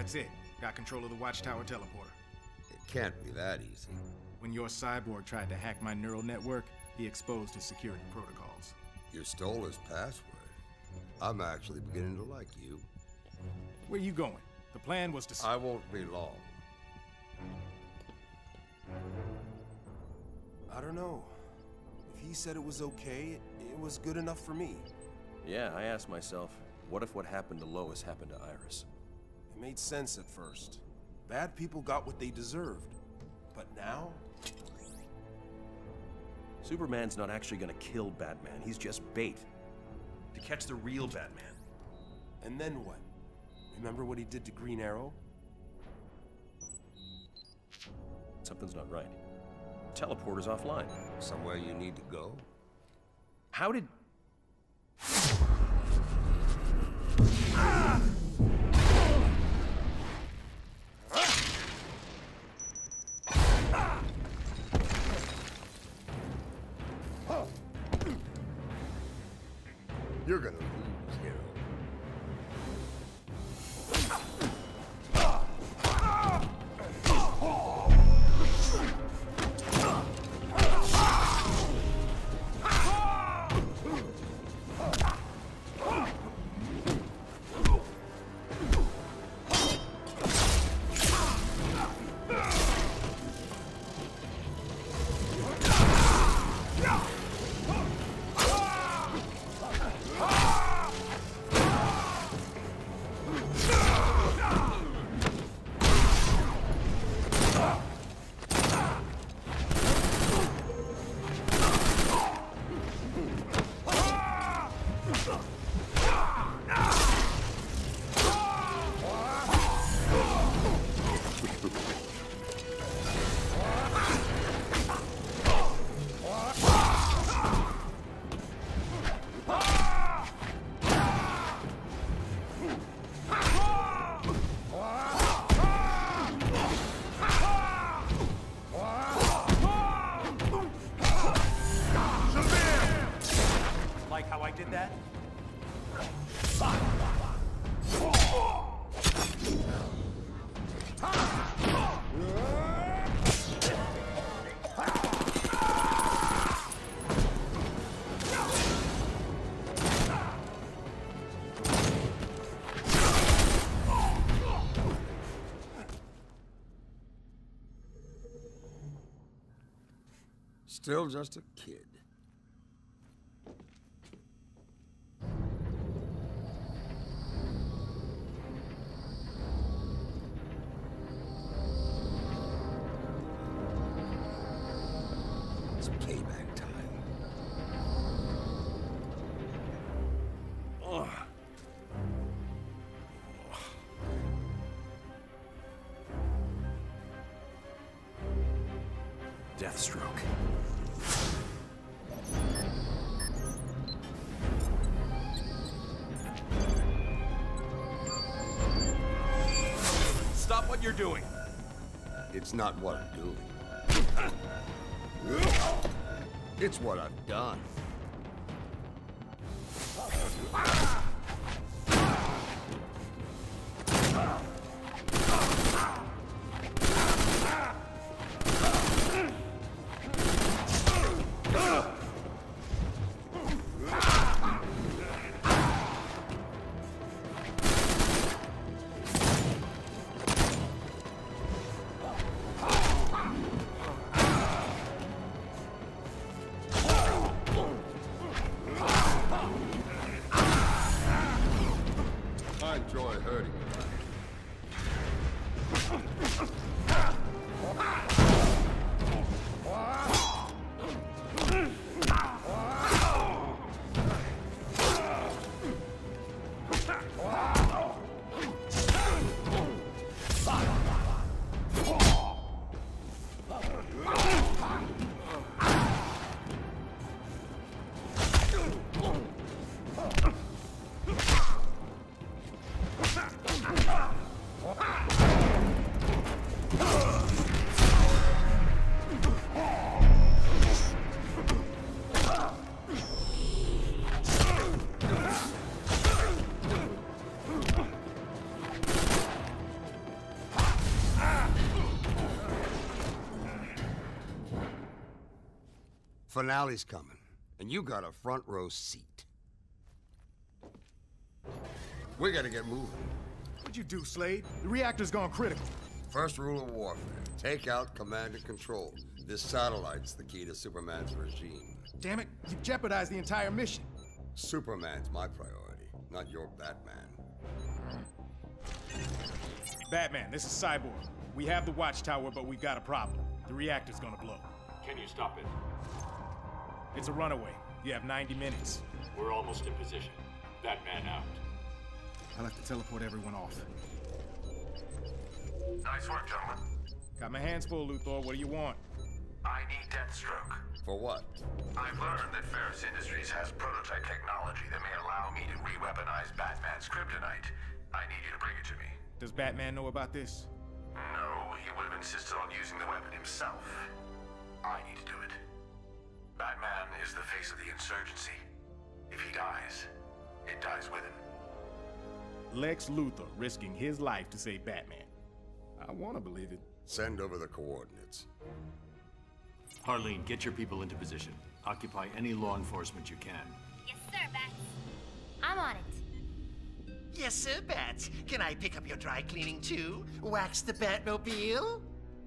That's it. Got control of the Watchtower teleporter. It can't be that easy. When your cyborg tried to hack my neural network, he exposed his security protocols. You stole his password. I'm actually beginning to like you. Where you going? The plan was to... I won't be long. I don't know. If he said it was okay, it was good enough for me. Yeah, I asked myself, what if what happened to Lois happened to Iris? It made sense at first. Bad people got what they deserved. But now? Superman's not actually gonna kill Batman, he's just bait. To catch the real Batman. And then what? Remember what he did to Green Arrow? Something's not right. Teleporter's offline. Somewhere you need to go? How did... You're gonna lose, Hero. Still just a kid. It's payback time. Ugh. Deathstroke. Stop what you're doing. It's not what I'm doing. It's what I've done. I enjoy hurting you. Finale's coming, and you got a front row seat. We gotta get moving. What'd you do, Slade? The reactor's gone critical. First rule of warfare, take out command and control. This satellite's the key to Superman's regime. Damn it, you jeopardized the entire mission. Superman's my priority, not your Batman. Batman, this is Cyborg. We have the watchtower, but we've got a problem. The reactor's gonna blow. Can you stop it? It's a runaway. You have 90 minutes. We're almost in position. Batman out. I'll have to teleport everyone off. Nice work, gentlemen. Got my hands full, Luthor. What do you want? I need Deathstroke. For what? I've learned that Ferris Industries has prototype technology that may allow me to re-weaponize Batman's kryptonite. I need you to bring it to me. Does Batman know about this? No, he would have insisted on using the weapon himself. I need to do it. Batman is the face of the insurgency. If he dies, it dies with him. Lex Luthor risking his life to save Batman. I want to believe it. Send over the coordinates. Harleen, get your people into position. Occupy any law enforcement you can. Yes, sir, Bats. I'm on it. Yes, sir, Bats. Can I pick up your dry cleaning too? Wax the Batmobile?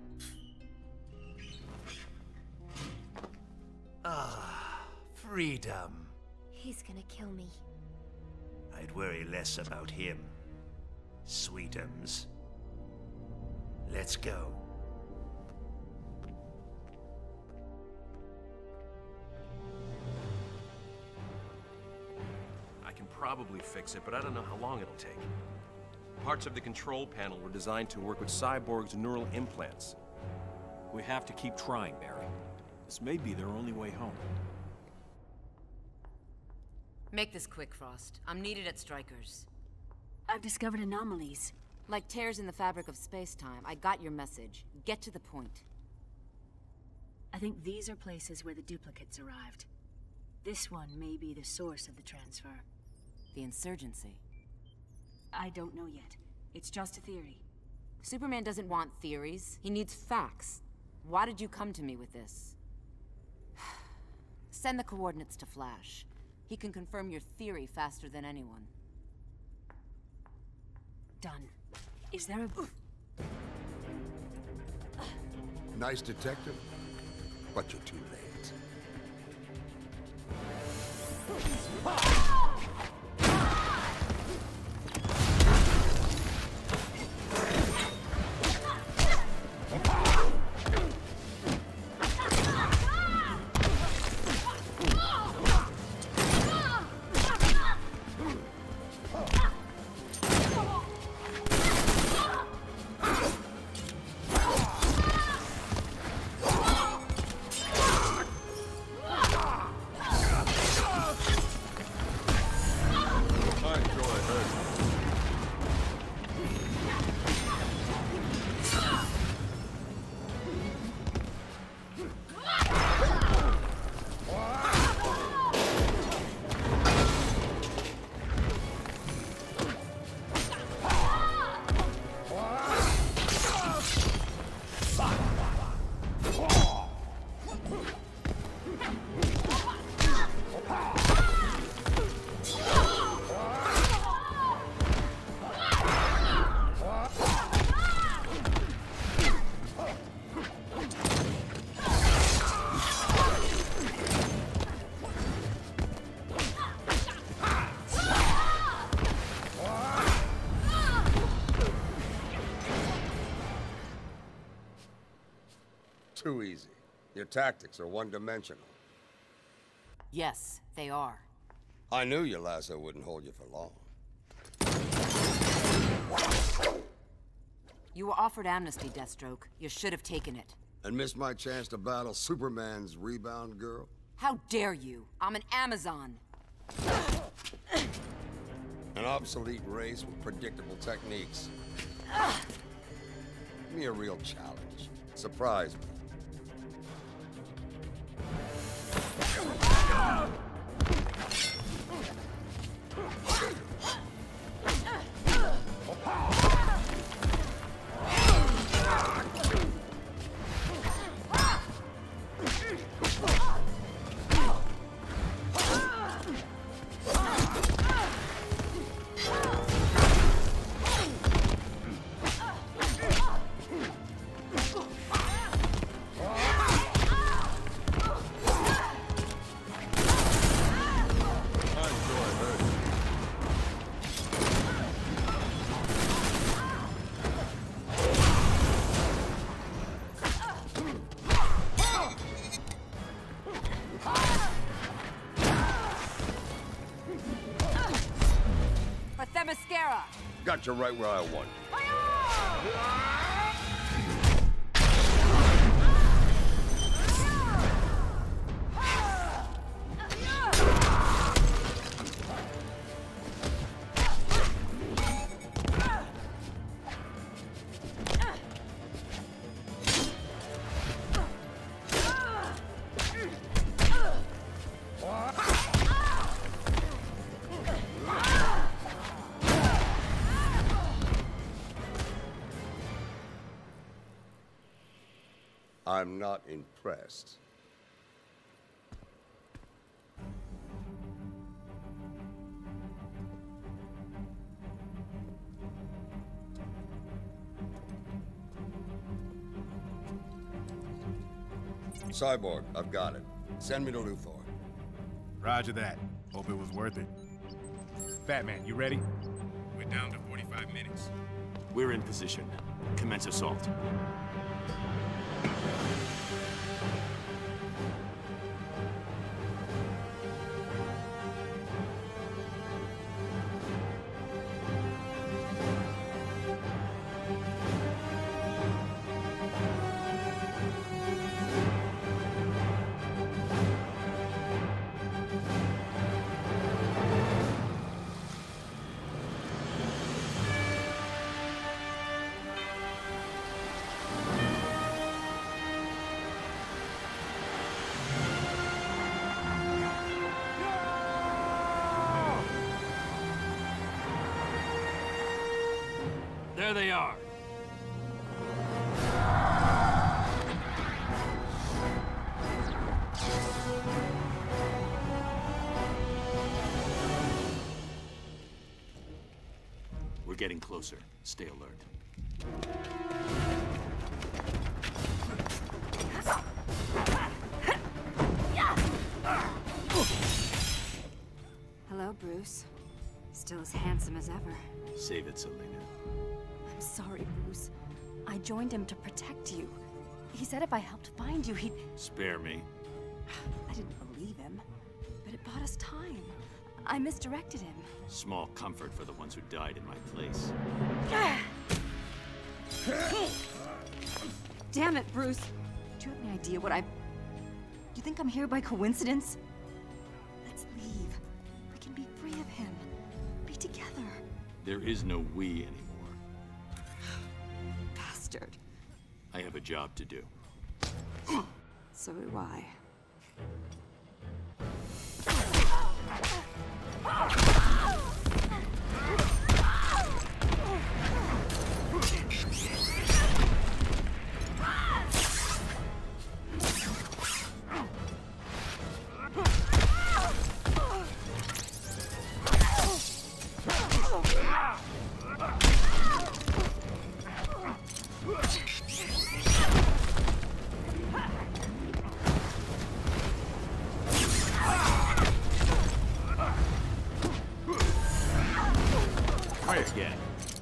Ah, freedom. He's gonna kill me. I'd worry less about him. Sweetums. Let's go. I can probably fix it, but I don't know how long it'll take. Parts of the control panel were designed to work with Cyborg's neural implants. We have to keep trying, Barry. This may be their only way home. Make this quick, Frost. I'm needed at Stryker's. I've discovered anomalies. Like tears in the fabric of space-time. I got your message. Get to the point. I think these are places where the duplicates arrived. This one may be the source of the transfer. The insurgency. I don't know yet. It's just a theory. Superman doesn't want theories. He needs facts. Why did you come to me with this? Send the coordinates to Flash. He can confirm your theory faster than anyone. Done. Is there a... Nice detective, but you're too late. Too easy. Your tactics are one-dimensional. Yes, they are. I knew your lasso wouldn't hold you for long. You were offered amnesty, Deathstroke. You should have taken it. And missed my chance to battle Superman's rebound girl? How dare you? I'm an Amazon. An obsolete race with predictable techniques. Give me a real challenge. Surprise me. Themyscira! Got you right where I want you. I'm not impressed. Cyborg, I've got it. Send me to Luthor. Roger that. Hope it was worth it. Batman, you ready? We're down to 45 minutes. We're in position. Commence assault. There they are. We're getting closer. Stay alert. Hello, Bruce. Still as handsome as ever. Save it, Selina. I'm sorry, Bruce. I joined him to protect you. He said if I helped find you, he'd... Spare me. I didn't believe him, but it bought us time. I misdirected him. Small comfort for the ones who died in my place. Damn it, Bruce. Do you have any idea what Do you think I'm here by coincidence? Let's leave. We can be free of him. Be together. There is no we anymore. Bastard. I have a job to do. So do I. Again.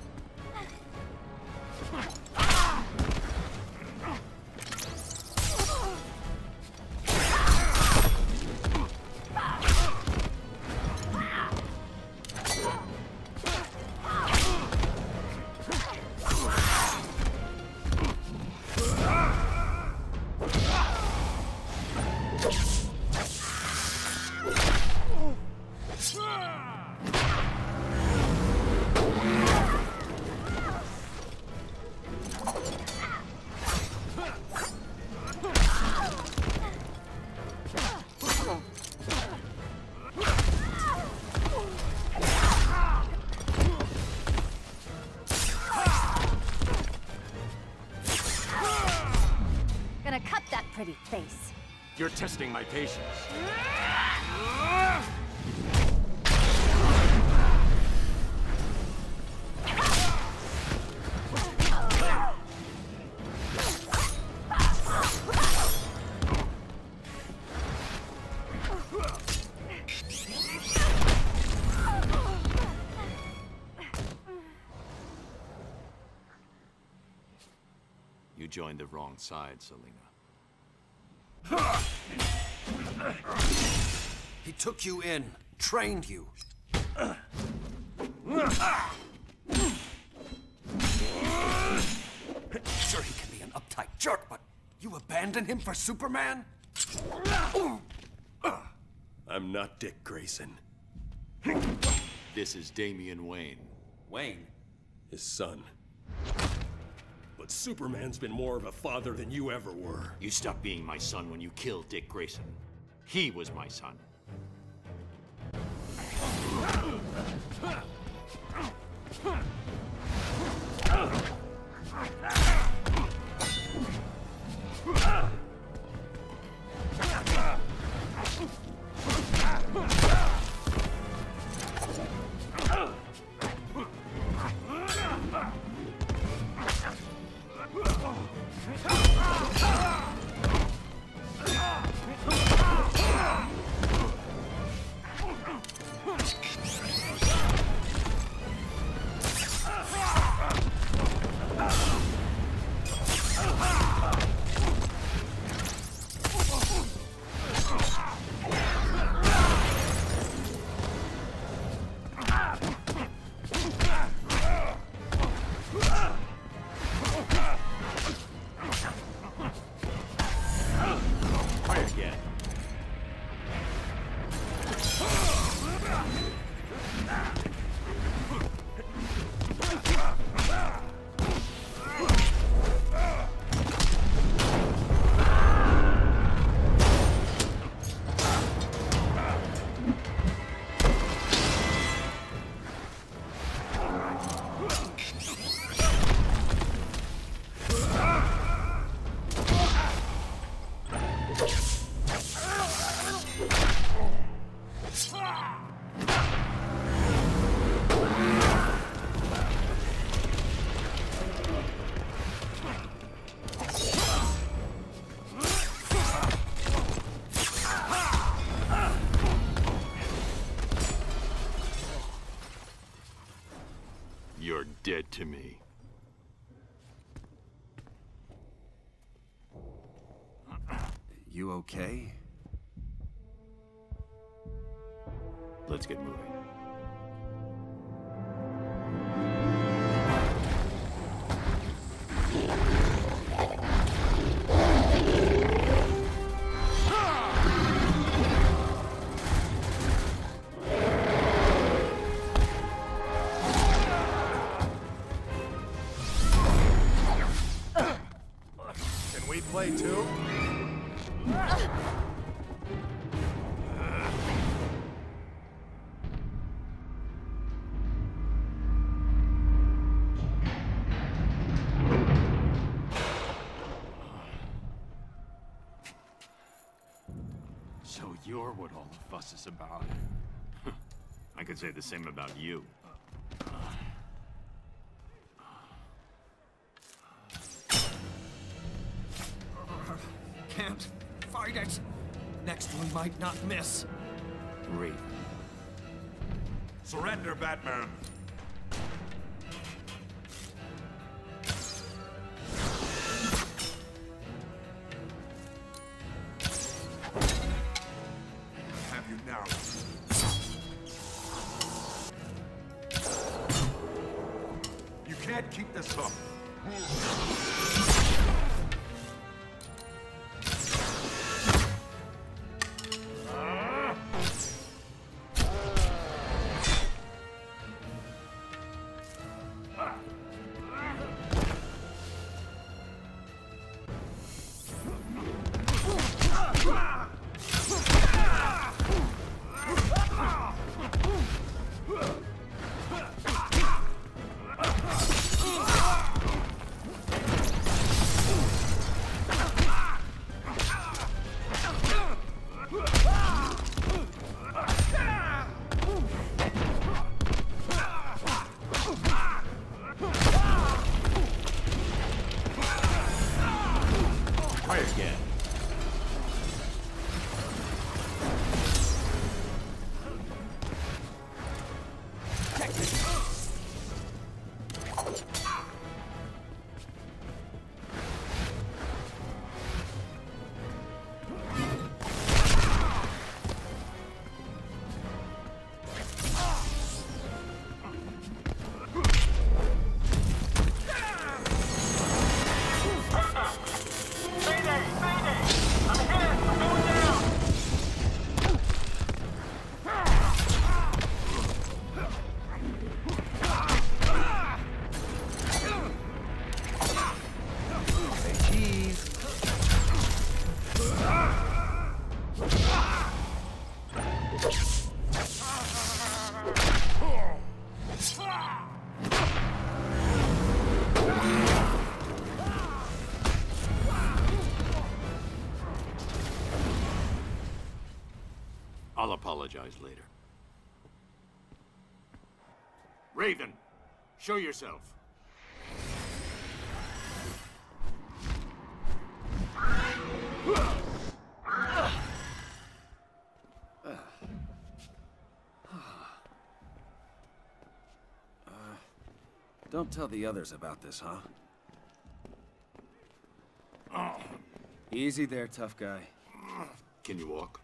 Gonna cut that pretty face. You're testing my patience. You joined the wrong side, Selina. He took you in, trained you. Sure, he can be an uptight jerk, but you abandon him for Superman? I'm not Dick Grayson. This is Damian Wayne. Wayne? His son. But Superman's been more of a father than you ever were. You stopped being my son when you killed Dick Grayson. He was my son. You're dead to me. You okay? Let's get moving. Can we play too? So you're what all the fuss is about. I could say the same about you. Can't fight it. Next one might not miss. Raven. Surrender, Batman. Have you now? You can't keep this up. I'll apologize later. Raven, show yourself. Don't tell the others about this, huh? Easy there, tough guy. Can you walk?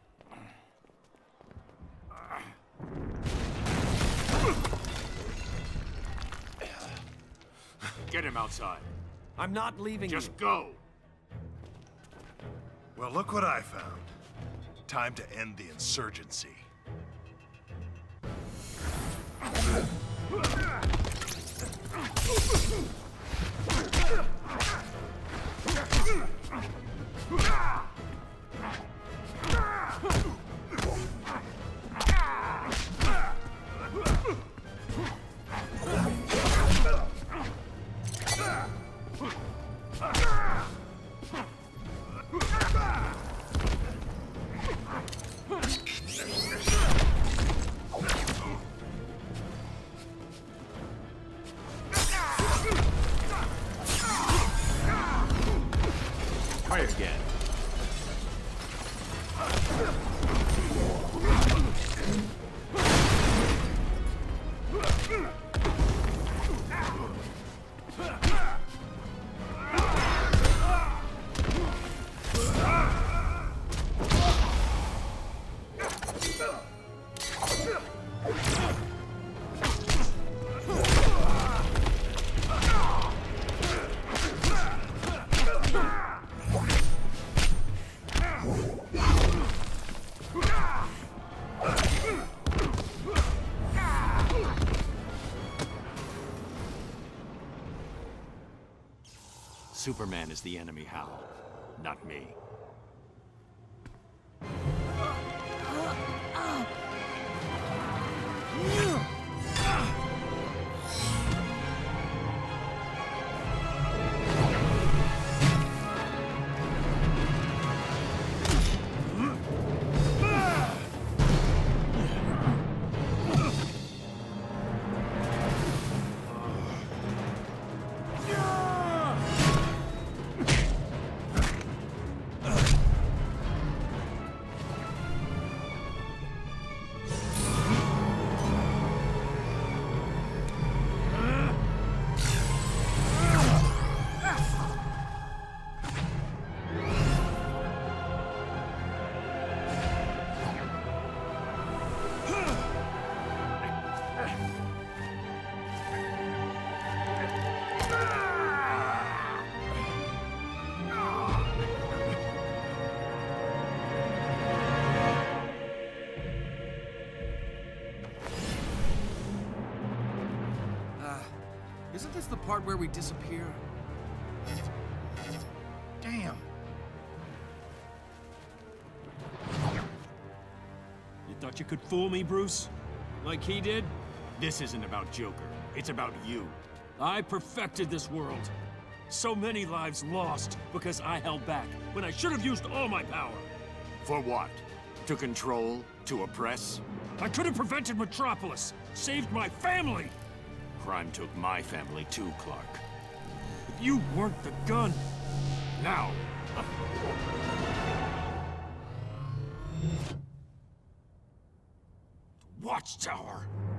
Get him outside. I'm not leaving Just you. go! Well, look what I found. Time to end the insurgency. Try again. Superman is the enemy, Hal, not me. Isn't this the part where we disappear? Damn. You thought you could fool me, Bruce? Like he did? This isn't about Joker. It's about you. I perfected this world. So many lives lost because I held back when I should have used all my power. For what? To control? To oppress? I could have prevented Metropolis, saved my family. Crime took my family too, Clark. If you weren't the gun. Now. Watchtower.